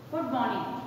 Good morning.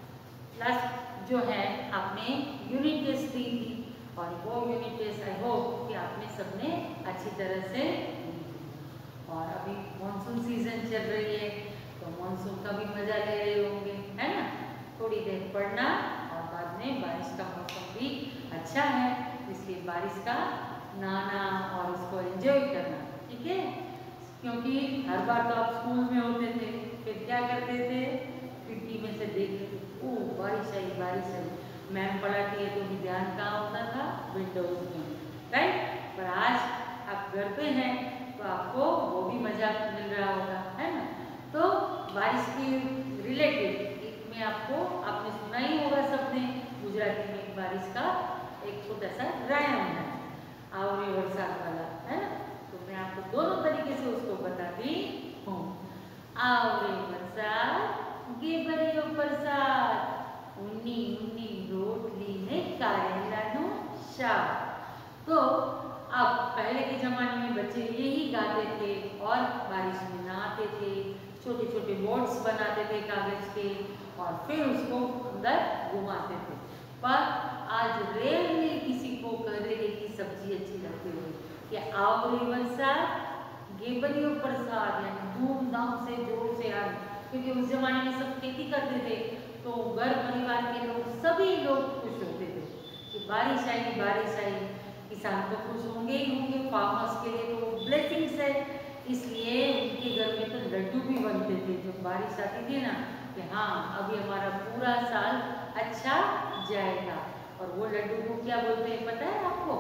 Class जो है आपने यूनिट टेस्ट दी थी और वो यूनिट टेस्ट आई होप कि आपने सबने अच्छी तरह से दी थी। और अभी मॉनसून सीजन चल रही है तो मॉनसून का भी मजा ले रहे होंगे, है ना। थोड़ी देर पढ़ना और बाद में बारिश का मौसम भी अच्छा है, इसलिए बारिश का नहाना और उसको एंजॉय करना, ठीक है। क्योंकि हर बार तो आप स्कूल में होते थे, फिर क्या करते थे, खिड़की में से देखते थे, ओह बारिश आई बारिश आई, मैम पढ़ाती है तो भी ध्यान कहाँ होता था, विंडोज में, राइट। पर आज आप घर पे हैं तो आपको वो भी मजा मिल रहा होगा, है ना। तो बारिश की रिलेटेड एक में आपने सुना ही होगा सबने, गुजराती में एक बारिश का एक छोटा सा रायम है, आवरे वरसाद वाला, है ना। तो मैं आपको दोनों तरीके से उसको बताती हूँ। आवरे वरसाद गेबरियो प्रसाद, उन्नी उन्नी रोटली ने कारेलानो शाक। तो अब पहले के जमाने में बच्चे यही गाते थे और बारिश में नहाते थे, छोटे छोटे बोट्स बनाते थे कागज के और फिर उसको अंदर घुमाते थे। पर आज रेयरली किसी को करेले की सब्जी अच्छी लगती है कि आवरे वरसाद गेबरियो प्रसाद, यानी धूमधाम से जोर से आए, क्योंकि उस जमाने में सब खेती करते थे तो घर परिवार के लोग सभी लोग खुश होते थे कि बारिश आई बारिश आई। किसान तो खुश होंगे ही होंगे, फार्मर्स के लिए तो ब्लेसिंग्स है, इसलिए उनके घर में तो लड्डू भी बनते थे जब बारिश आती थी ना, कि हाँ अभी हमारा पूरा साल अच्छा जाएगा। और वो लड्डू को क्या बोलते हैं पता है आपको?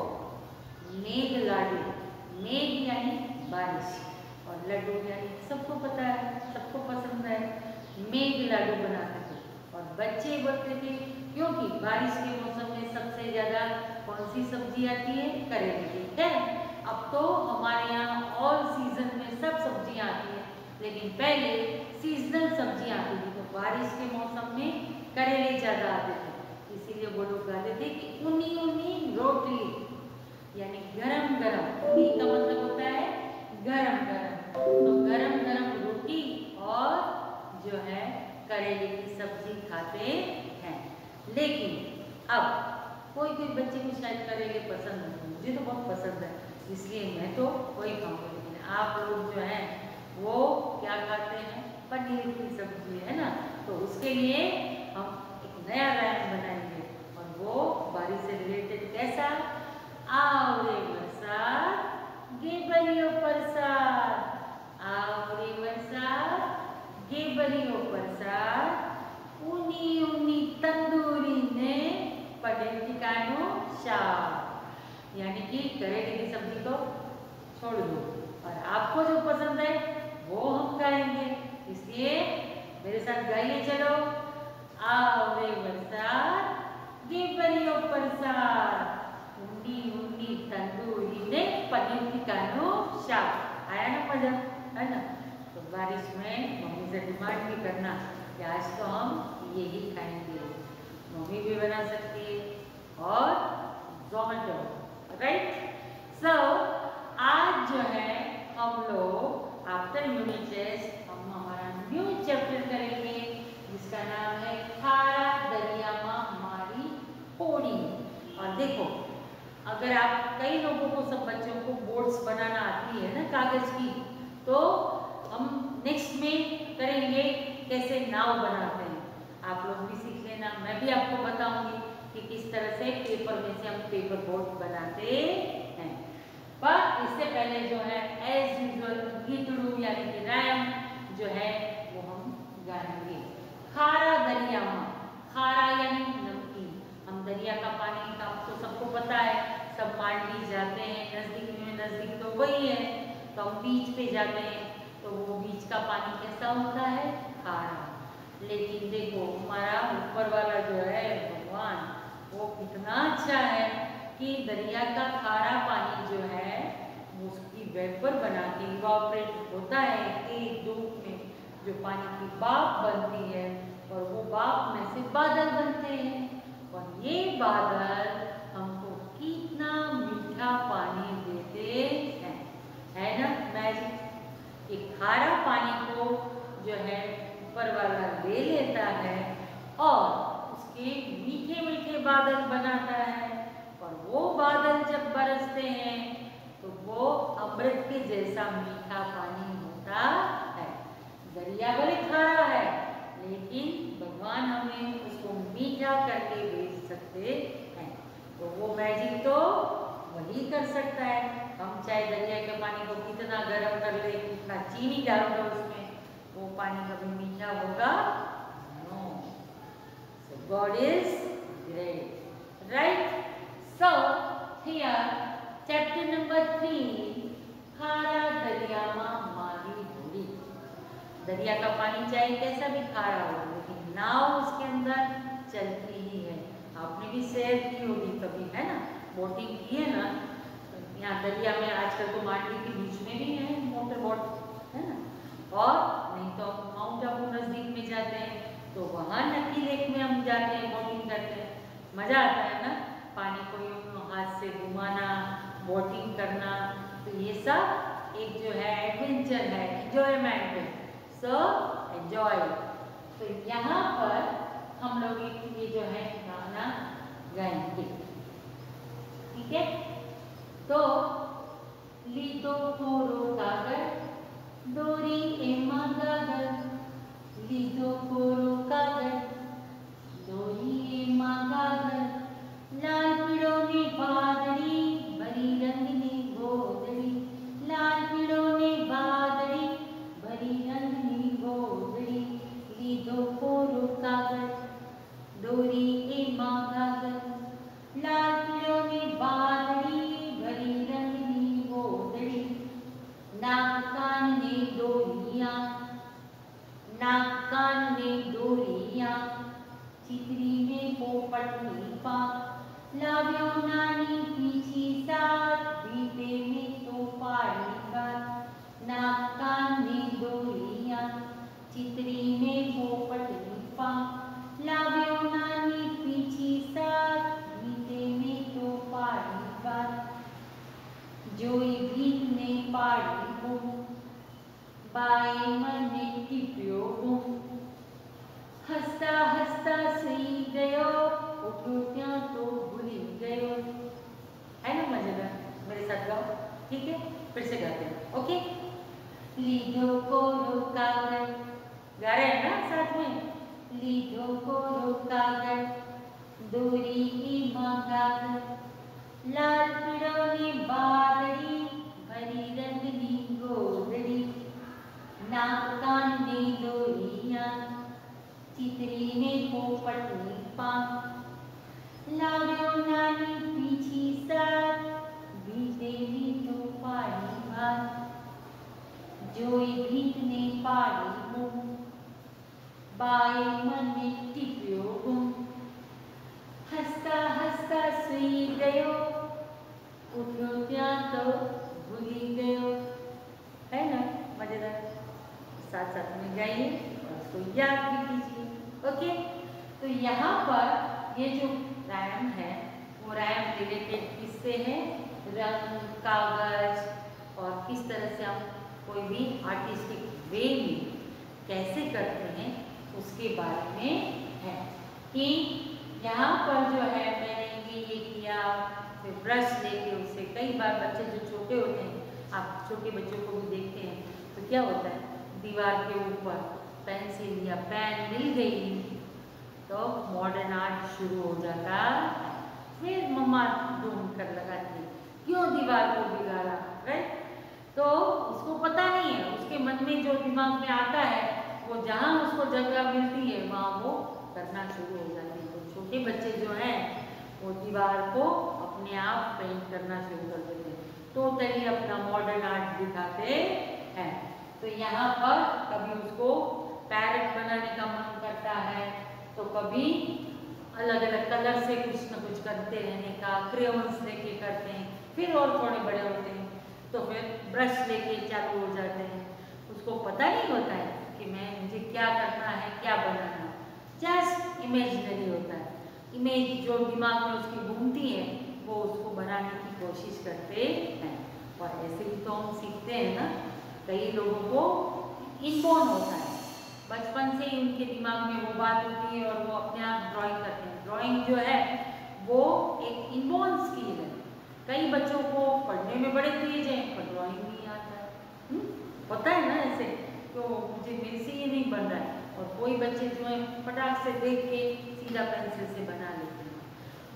मेघ लाडू। मेघ यानी बारिश और लड्डू यानी सबको पता है, सबको पसंद है। मेघ लाडू बनाते थे और बच्चे बोलते थे, क्योंकि बारिश के मौसम में सबसे ज्यादा कौन सी सब्जी आती है? करेले, ठीक है। अब तो हमारे यहाँ ऑल सीजन में सब सब्जियां आती है, लेकिन पहले सीजनल सब्जियां आती थी, तो बारिश के मौसम में करेले ज्यादा आते थे, इसीलिए वो लोग कहते थे कि उन्नी उन्नी रोटी, यानी गरम गरम। उन्नी का मतलब होता है गरम गरम, तो गरम गरम रोटी और जो है करेले की सब्जी खाते हैं। लेकिन अब कोई कोई बच्चे को शायद करेले पसंद नहीं, मुझे तो बहुत पसंद है, इसलिए मैं तो वही खाऊंगी। लेकिन आप लोग जो है वो क्या खाते हैं? पनीर की सब्जी, है ना। तो उसके लिए हम एक नया रायम बनाएंगे और वो बारिश से रिलेटेड कैसा? आवरे वरसाद गेबरियो प्रसाद, आवरे वरसाद गेबरियो प्रसाद, ऊनी ऊनी तंदूरी ने पडेटिकानो शाक, यानी कि करेले की सब्जी तो छोड़ दो और आपको जो पसंद है वो हम गाएंगे, इसलिए मेरे साथ गाइए चलो। आवरे वरसाद गेबरियो प्रसाद, ऊनी ऊनी तंदूरी ने पडेटिकानो शाक। आया ना मजा, है ना। तो बारिश में मम्मी से डिमांड भी करना कि आज तो हम यही खाएंगे, मम्मी भी बना सकती है और जोमेटो, राइट। सो आज जो है हम लोग आफ्टर यूनिट टेस्ट हम हमारा न्यू चैप्टर करेंगे जिसका नाम है खारा दरिया माँ हमारी होड़ी। और देखो, अगर आप कई लोगों को, सब बच्चों को बोट्स बनाना आती है ना कागज की, तो हम नेक्स्ट में करेंगे कैसे नाव बनाते हैं। आप लोग भी सीख लेना, मैं भी आपको बताऊंगी कि किस तरह से पेपर में से हम पेपर बोट बनाते हैं। पर इससे पहले जो है एज यूजुअल गीतड़ू यानी कि रायम जो है वो हम गाएंगे। खारा दरिया माँ, खारा यानी नमकीन। हम दरिया का पानी का तो सबको पता है, सब मांडी जाते हैं, नजदीक में नजदीक तो वही है, तो हम बीच पे जाते हैं तो वो बीच का पानी कैसा होता है? खारा। लेकिन देखो हमारा ऊपर वाला जो है भगवान, वो कितना अच्छा है कि दरिया का खारा पानी जो है उसकी वेपर बना के इवापोरेट होता है तेज धूप में, जो पानी की भाप बनती है और वो भाप में से बादल बनते हैं और ये बादल हमको कितना मीठा पानी देते हैं, है ना। मैजिक। एक खारा पानी को जो है ऊपर वाला ले लेता है और उसके मीठे मीठे बादल बनाता है। और वो बादल जब बरसते हैं तो वो अमृत के जैसा मीठा पानी होता है। दरिया भले खारा है लेकिन भगवान हमें उसको मीठा करके भेज सकते हैं। तो वो मैजिक तो वही कर सकता है। हम चाहे दरिया के पानी को कितना गर्म कर ले, कितना चीनी डाल दो उसमें, वो पानी कभी मीठा होगा? No. So God is great, right? So here chapter number 3, खारा दरिया मारी होली। दरिया का पानी चाहे कैसा भी खारा हो लेकिन नाव उसके अंदर चलती ही है। आपने भी सैर की होगी कभी, है ना, बोटिंग की है ना। यहाँ दरिया में आजकल तो मांडवी के बीच में भी है मोटर बोट, है ना। और नहीं तो माउंट आबू नजदीक में जाते हैं तो वहाँ नक्की लेक में हम जाते हैं, बोटिंग करते हैं। मजा आता है ना, पानी को यूं हाथ से घुमाना, बोटिंग करना। तो ये सब एक जो है एडवेंचर है, एंजॉयमेंट है। So enjoy. तो यहाँ पर हम लोग ये जो है गाना गाएंगे, ठीक है। तो लीधो कोरो कागज दोरी एमा गागर, लीधो कोरो कागज दोरी एमा गागर, लाल पीड़ो ने वादड़ी भरी रंगनी गोदड़ी, लाल पीड़ो ने वादड़ी भरी रंगनी गोदड़ी, लीधो कोरो कागज दोरी एमा गागर, लाल पीड़ो ने वादड़ी भरी रंगनी गोदड़ी, नाक कान ने डोरिया, नाक कान ने डोरिया, चितरी में पोपट नीपा, लाव्यो नानी पीछी साथ, बीते में तो पाड़ी बात, नाक कान ने डोरिया, चितरी में पोपट नीपा, लाव्यो नानी पीछी साथ, बीते में तो पाड़ी बात, जोई भीत ने पाड़ी को, बाए मन ने टिप्यो को, हंसता हंसता सही गयो, उठो त्या तो भूली गयो। है ना मजेदार? मेरे साथ गाओ, ठीक है। फिर से गाते हैं, ओके। लीधो कोरो कागज, गा रहे हैं ना साथ में। लीधो कोरो कागज दोरी एमा गागर, लाल पीड़ो ने वादड़ी भरी रंगनी गोदड़ी, नाक कान ने डोरिया, चितरी में पोपट नीपा, लाव्यो नानी पीछी साथ, बीते में तो पाड़ी बात, जोई भीत ने पाड़ी मुँह, बाए मन ने टिप्यो गुम, हंसता हंसता सुई गयो, उठो त्या तो भूली गयो। है ना मजेदार? साथ साथ में गाइए और उसको याद भी कीजिए, ओके। तो यहाँ पर ये जो रायम है वो रायम रिलेटेड किससे है? रंग, कागज और किस तरह से हम कोई भी आर्टिस्टिक वे में कैसे करते हैं उसके बारे में है। कि यहाँ पर जो है मैंने ये किया, फिर ब्रश लेके उससे कई बार बच्चे जो छोटे होते हैं, आप छोटे बच्चों को भी देखते हैं तो क्या होता है, दीवार के ऊपर पेंसिल या पेन मिल गई तो मॉडर्न आर्ट शुरू हो जाता है। फिर मम्मा ढूंढ कर लगाती है क्यों दीवार को बिगाड़ा, राइट। तो उसको पता नहीं है, उसके मन में जो दिमाग में आता है वो जहाँ उसको जगह मिलती है वहाँ वो करना शुरू हो जाती है। तो छोटे बच्चे जो हैं वो दीवार को अपने आप पेंट करना शुरू कर देते हैं, टोटली अपना मॉडर्न आर्ट दिखाते हैं। तो यहाँ पर कभी उसको पैरेट बनाने का मन करता है तो कभी अलग अलग कलर से कुछ न कुछ करते रहने का, क्रेयॉन्स लेके करते हैं। फिर और थोड़े बड़े होते हैं तो फिर ब्रश लेके चालू हो जाते हैं। उसको पता नहीं होता है कि मुझे क्या करना है, क्या बनाना है, जस्ट इमेजिनरी होता है। इमेज जो दिमाग में उसकी घूमती है वो उसको बनाने की कोशिश करते हैं। और ऐसे ही तो हम सीखते हैं ना, कई लोगों को इनबॉर्न होता है बचपन से ही उनके दिमाग में वो बात होती है और वो अपने आप ड्राइंग करते हैं। ड्राइंग जो है वो एक इनबॉर्न स्किल है। कई बच्चों को पढ़ने में बड़े तेज हैं पर ड्राइंग नहीं आता है। होता है ना ऐसे, तो मुझे मेरे से ये नहीं बन रहा है। और कोई बच्चे जो है फटाक से देख के सीधा पेंसिल से बना लेते हैं।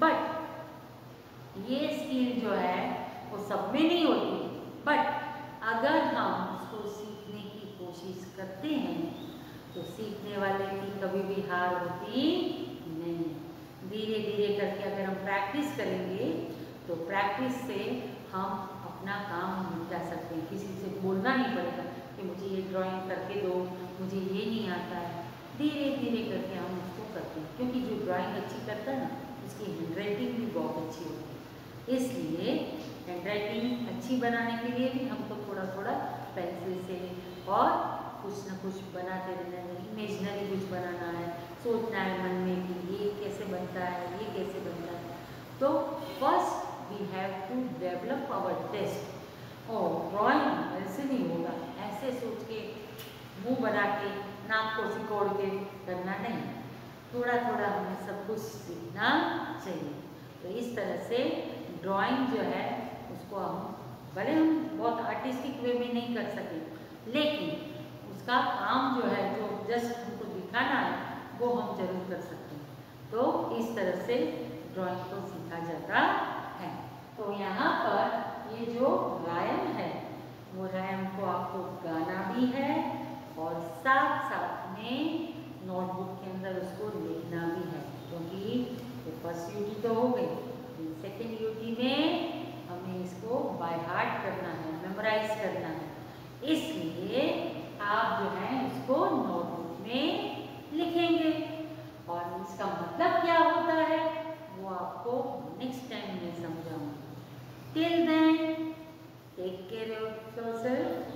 बट ये स्किल जो है वो सब में नहीं होती, बट अगर हम उसको सीखने की कोशिश करते हैं तो सीखने वाले की कभी भी हार होती नहीं। धीरे धीरे करके अगर हम प्रैक्टिस करेंगे तो प्रैक्टिस से हम अपना काम निपटा सकते हैं। किसी से बोलना नहीं पड़ेगा कि मुझे ये ड्राइंग करके दो, मुझे ये नहीं आता है। धीरे धीरे करके हम उसको करते हैं, क्योंकि जो ड्राइंग अच्छी करता है ना उसकी हैंडराइटिंग भी बहुत अच्छी होती है। इसलिए हैंडराइटिंग अच्छी बनाने के लिए भी हमको थोड़ा थोड़ा पेंसिल से और कुछ ना कुछ बनाते रहना है। इमेजनरी कुछ बनाना है, सोचना है मन में कि ये कैसे बनता है, ये कैसे बनता है। तो first we have to develop our taste. और ड्राइंग ऐसे नहीं होगा, ऐसे सोच के मुंह बना के नाक को सिकोड़ के करना नहीं। थोड़ा थोड़ा हमें सब कुछ सीखना चाहिए। तो इस तरह से ड्राइंग जो है उसको हम भले हम बहुत आर्टिस्टिक वे में नहीं कर सके, लेकिन उसका काम जो है जो जस्ट हमको दिखाना है वो हम जरूर कर सकते हैं। तो इस तरह से ड्राइंग को सीखा जाता है। तो यहाँ पर ये जो रायम है वो रायम को आपको गाना भी है और साथ साथ में नोटबुक के अंदर उसको लिखना भी है, क्योंकि तो फर्स्ट यूटी तो हो गई। सेकेंड यूटी में हमें इसको बाय हार्ट करना है, मेमोराइज करना है। इसलिए आप जो है उसको नोटबुक में लिखेंगे और इसका मतलब क्या होता है वो आपको नेक्स्ट टाइम में समझाऊंगी। Till then take care of yourself.